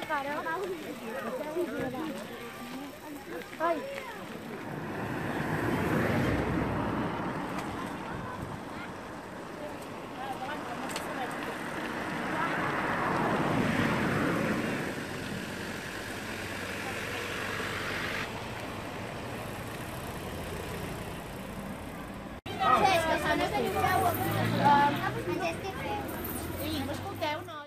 Ai. Francesc, que no teniu veu. Francesc, què feu? Ei, m'escolteu, no?